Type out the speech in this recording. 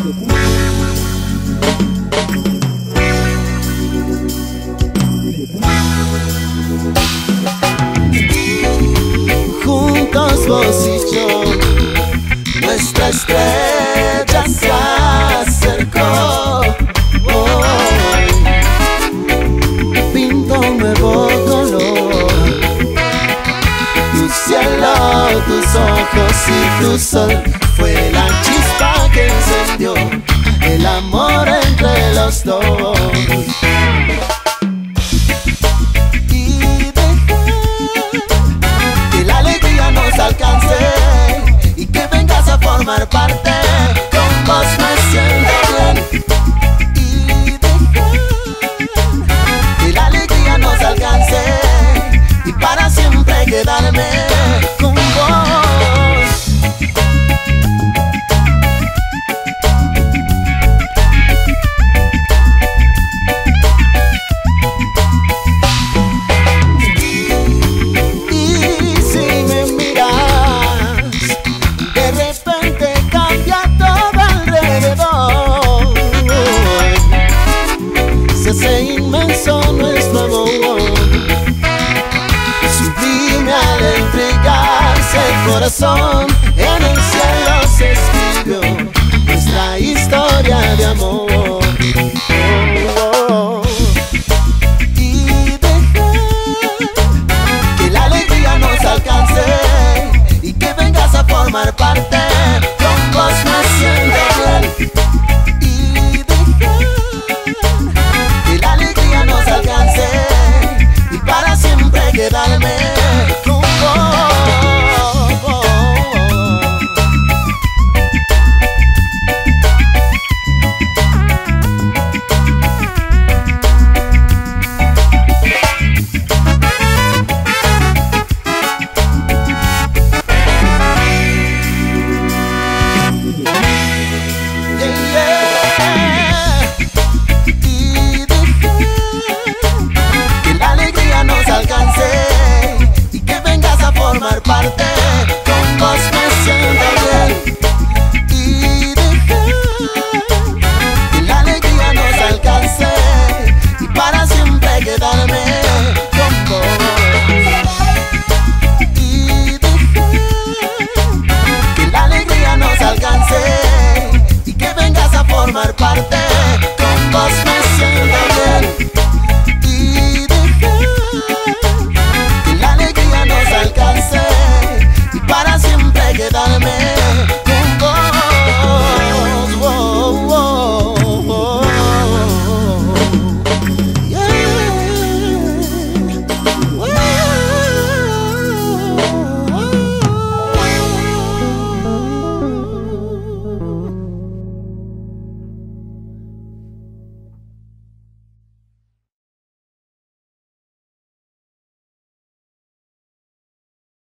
Juntos vos y yo, nuestra estrella se acercó. Pinta un nuevo color, tu cielo, tus ojos y tu sol. Fue la chispa que encendió el amor entre los dos. Y dejar que la alegría nos alcance y que vengas a formar parte. Con vos me siento bien. Y dejar que la alegría nos alcance y para siempre quedarme con vos. Ese inmenso nuestro amor, sublime al entregarse el corazón.